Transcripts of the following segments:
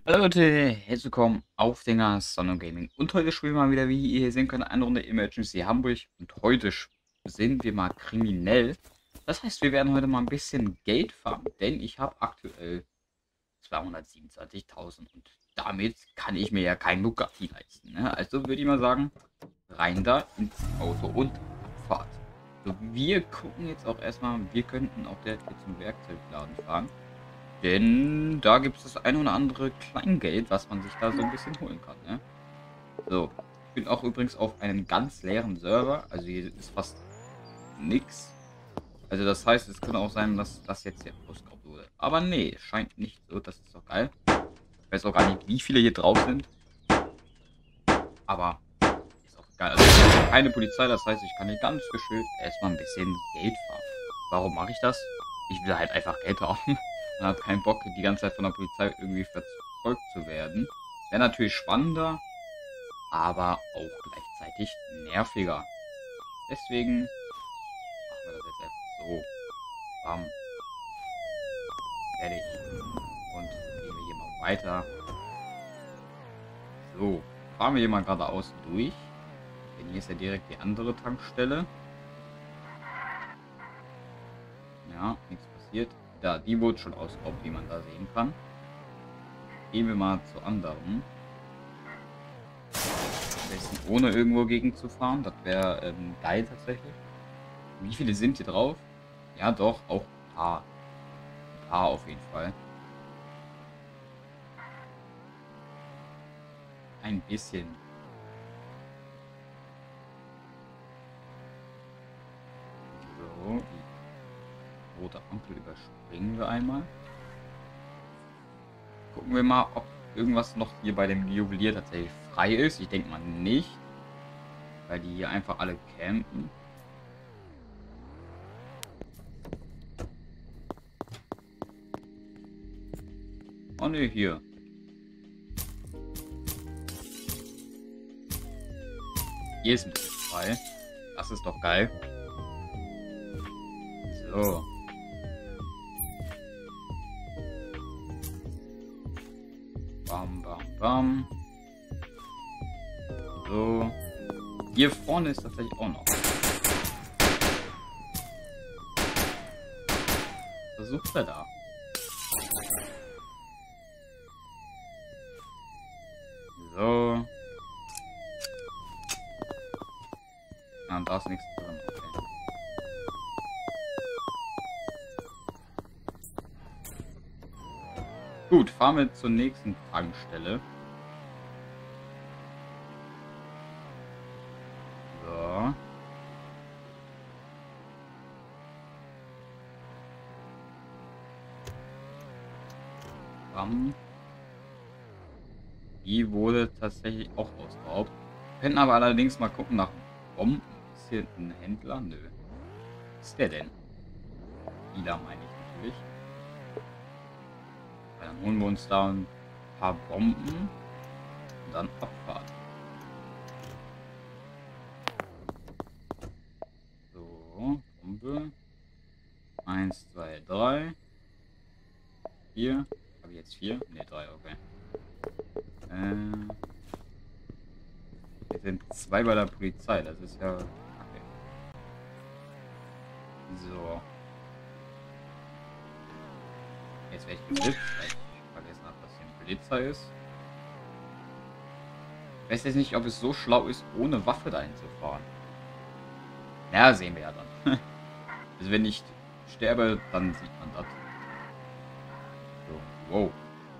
Hallo Leute, herzlich willkommen auf Dinger Sonne Gaming. Und heute spielen wir mal wieder, wie ihr hier sehen könnt, eine Runde Emergency Hamburg. Und heute sind wir mal kriminell. Das heißt, wir werden heute mal ein bisschen Geld farmen, denn ich habe aktuell 227.000 und damit kann ich mir ja kein Bugatti leisten. Ne? Also würde ich mal sagen, rein da ins Auto und Abfahrt. So, wir gucken jetzt auch erstmal, wir könnten auch direkt hier zum Werkzeugladen fahren. Denn da gibt es das ein oder andere Kleingeld, was man sich da so ein bisschen holen kann. Ne? So, ich bin auch übrigens auf einem ganz leeren Server. Also hier ist fast nichts. Also das heißt, es könnte auch sein, dass das jetzt hier ausgeraubt wurde. Aber nee, scheint nicht so. Das ist doch geil. Ich weiß auch gar nicht, wie viele hier drauf sind. Aber ist auch geil. Also ich habe keine Polizei, das heißt, ich kann hier ganz geschillt erstmal ein bisschen Geld farmen. Warum mache ich das? Ich will halt einfach Geld haben. Man hat keinen Bock, die ganze Zeit von der Polizei irgendwie verfolgt zu werden. Wäre natürlich spannender, aber auch gleichzeitig nerviger. Deswegen machen wir das jetzt einfach so. Bam, fertig. Und gehen wir hier mal weiter. So, fahren wir hier mal geradeaus durch. Denn hier ist ja direkt die andere Tankstelle. Ja, nichts passiert. Da, die wurde schon ausgeraubt, wie man da sehen kann. Gehen wir mal zu anderen. Am besten ohne irgendwo gegen zu fahren. Das wäre geil tatsächlich. Wie viele sind hier drauf? Ja, doch, auch ein paar. Ein paar auf jeden Fall. Ein bisschen. So, die rote Ampel überspringen wir einmal. Gucken wir mal, ob irgendwas noch hier bei dem Juwelier tatsächlich frei ist. Ich denke mal nicht. Weil die hier einfach alle campen. Oh ne, hier. Hier ist ein bisschen frei. Das ist doch geil. So. Bam, bam, bam. So. Hier vorne ist tatsächlich auch noch. Was sucht er da? So. Ah, da ist nichts drin. Okay. Gut, fahren wir zur nächsten Tankstelle. So. Bam. Die wurde tatsächlich auch ausgeraubt. Wir könnten aber allerdings mal gucken nach Bomben. Ist hier ein Händler? Nö. Was ist der denn? Dealer meine ich natürlich. Weil dann holen wir uns da ein paar Bomben und dann Abfahrt. So, Bombe. 1, 2, 3. 4. Habe ich jetzt 4? Ne, 3, okay. Wir sind 2 bei der Polizei, das ist ja kacke. So. Jetzt werde ich geblitzt, weil ich vergessen habe, dass hier ein Blitzer ist. Ich weiß jetzt nicht, ob es so schlau ist, ohne Waffe dahin zu fahren. Ja, sehen wir ja dann. Also wenn ich sterbe, dann sieht man das. So, wow.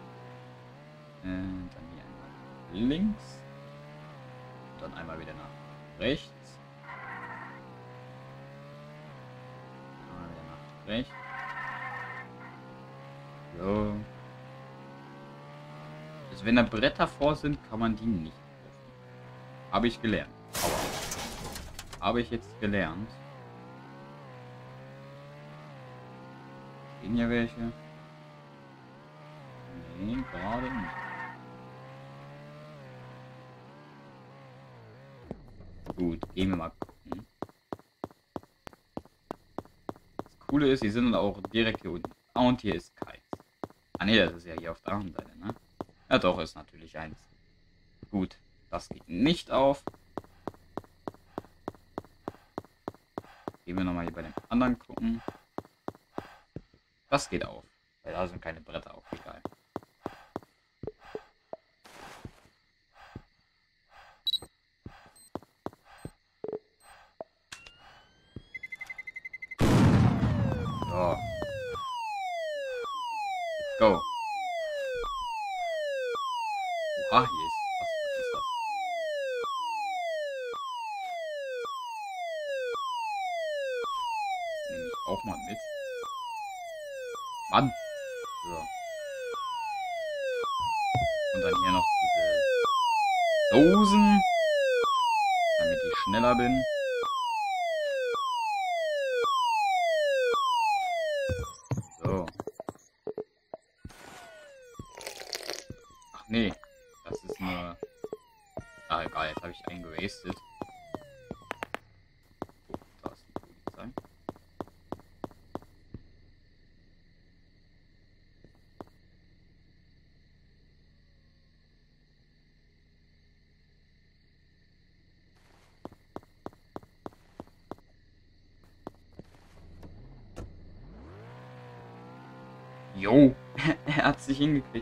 Dann hier einmal links. Und dann einmal wieder nach rechts. Einmal wieder nach rechts. So. Also wenn da Bretter vor sind, kann man die nicht treffen. Habe ich gelernt. Aua. Habe ich jetzt gelernt. Stehen hier welche? Nee, gerade nicht. Gut, gehen wir mal gucken. Das Coole ist, die sind dann auch direkt hier unten. Ah, und hier ist keins. Ah ne, das ist ja hier auf der anderen Seite, ne? Ja doch, ist natürlich eins. Gut, das geht nicht auf. Gehen wir nochmal hier bei dem anderen gucken. Das geht auf. Weil da sind keine Bretter auf, egal. So. Let's go. Oha, hier ist. Was ist das? Nehme ich auch mal mit. Mann. So. Und dann hier noch diese Dosen. Damit ich schneller bin. So. Ach nee. Das ist nur. Ah, egal, jetzt habe ich einen gewastet. Oh, da ist die Polizei. Jo, er hat sich hingekriegt.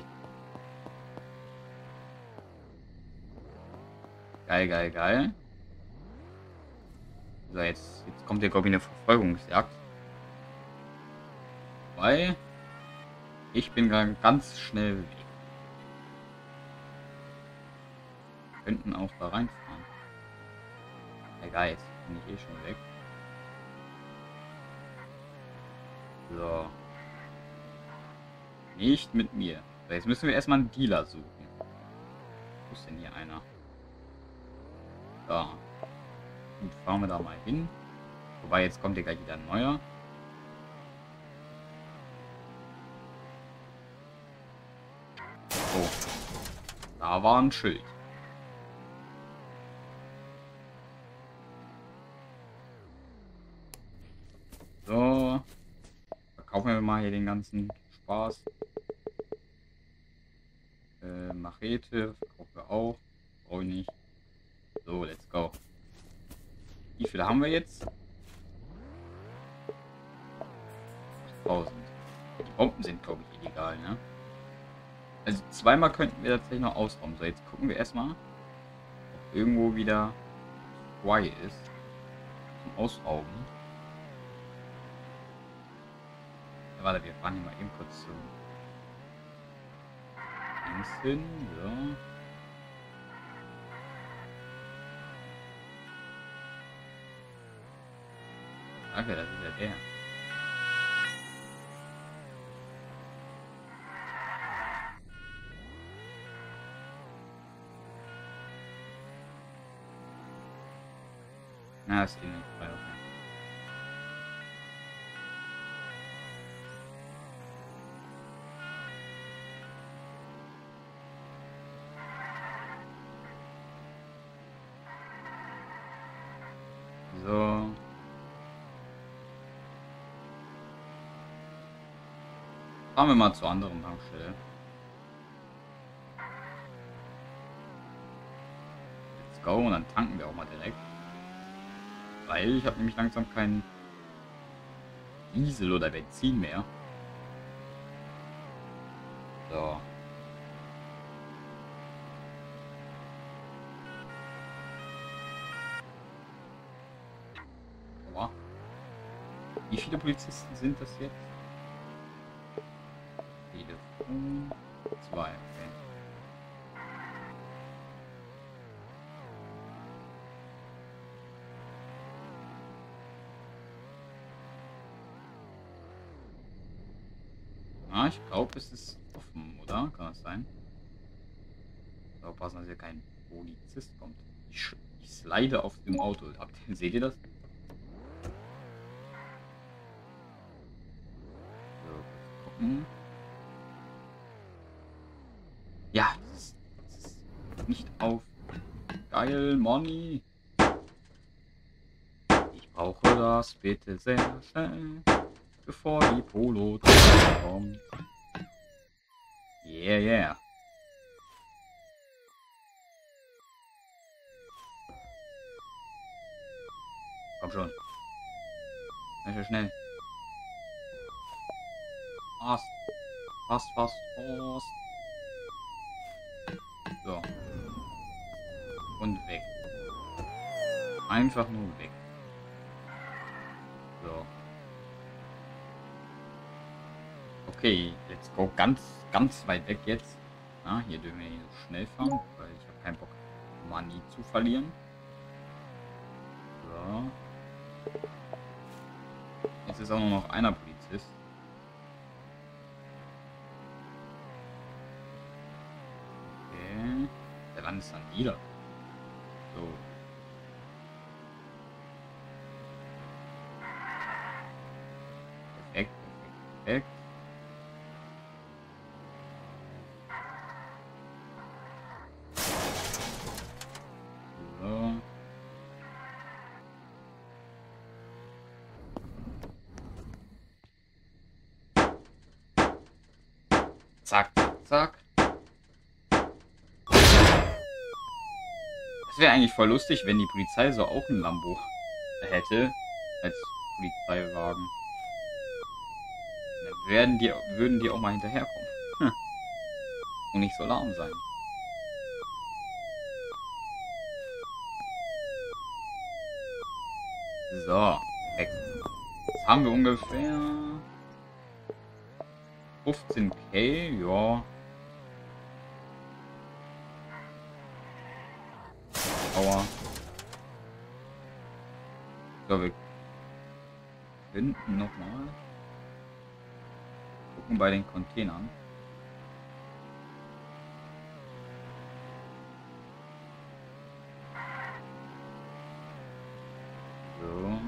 Geil, geil, geil. So, jetzt kommt hier, glaube ich, eine Verfolgungsjagd. Weil ich bin ganz schnell weg. Wir könnten auch da reinfahren. Egal, jetzt bin ich eh schon weg. So. Nicht mit mir. So, jetzt müssen wir erstmal einen Dealer suchen. Wo ist denn hier einer? Da. Gut, fahren wir da mal hin. Wobei, jetzt kommt hier gleich wieder ein neuer. Oh. Da war ein Schild. So. Verkaufen wir mal hier den ganzen Spaß. Machete verkaufen wir auch. Brauche ich nicht. So, let's go. Wie viele haben wir jetzt? 8000. Die Bomben sind, glaube ich, illegal, ne? Also zweimal könnten wir tatsächlich noch ausrauben. So, jetzt gucken wir erstmal, ob irgendwo wieder frei ist zum Ausrauben. Ja, warte, wir fahren hier mal eben kurz zu links hin. So. Danke, das ist ja der. Na, ist eh nicht frei, okay. So. Fahren wir mal zur anderen Tankstelle. Let's go, und dann tanken wir auch mal direkt. Weil ich habe nämlich langsam kein Diesel oder Benzin mehr. So. Oha. Wie viele Polizisten sind das jetzt? Telefon 2. Okay. Ah, ich glaube, es ist offen, oder? Kann das sein? Aufpassen, dass hier kein Polizist kommt. Ich slide auf dem Auto. Seht ihr das? So, gucken. Ja, das ist nicht auf. Geil, Money. Ich brauche das bitte sehr schnell, bevor die Polo kommt. Yeah, yeah. Komm schon. Schnell, schnell. Fast. Fast, fast, fast. So. Und weg. Einfach nur weg. So. Okay, let's go. Ganz, ganz weit weg jetzt. Ja, hier dürfen wir nicht so schnell fahren, weil ich habe keinen Bock, Money zu verlieren. So. Jetzt ist auch nur noch einer Polizist. Okay. Der Land ist dann wieder. So. Perfekt, perfekt, perfekt. So. Zack, zack, zack. Das wäre eigentlich voll lustig, wenn die Polizei so auch ein Lambo hätte als Polizeiwagen. Dann würden die auch mal hinterherkommen. Und nicht so lahm sein. So, perfekt. Jetzt haben wir ungefähr 15k, ja. Aua. So, wir könnten nochmal gucken bei den Containern. So.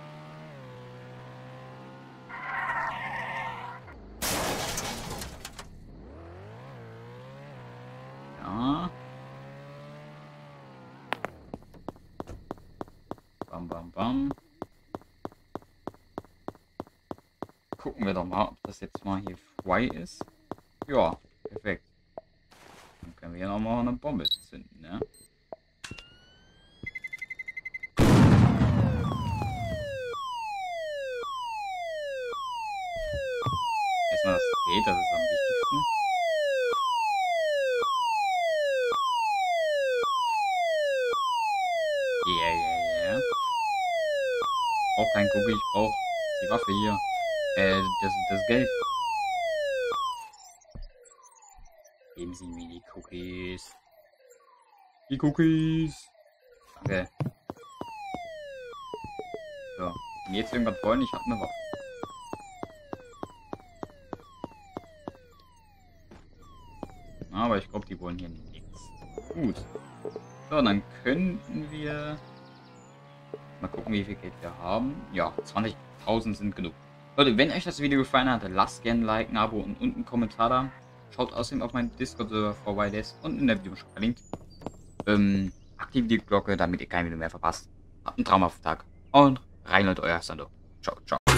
Ja. Bam, bam, bam. Gucken wir doch mal, ob das jetzt mal hier frei ist. Ja, perfekt. Dann können wir hier nochmal eine Bombe zünden, ne? Erstmal das Gate, das ist am wichtigsten. Yeah, yeah, yeah. Ich brauch kein Cookie, ich brauch die Waffe hier. Das Geld. Geben Sie mir die Cookies. Die Cookies. Danke. So. Wenn jetzt irgendwas wollen, ich habe eine Waffe. Aber ich glaube, die wollen hier nichts. Gut. So, dann könnten wir mal gucken, wie viel Geld wir haben. Ja, 20.000 sind genug. Leute, wenn euch das Video gefallen hat, lasst gerne ein Like, ein Abo und einen Kommentar da. Schaut außerdem auf meinen Discord-Server vorbei, der ist unten in der Videobeschreibung verlinkt. Aktiviert die Glocke, damit ihr kein Video mehr verpasst. Habt einen traumhaften Tag und rein und euer Sando. Ciao, ciao.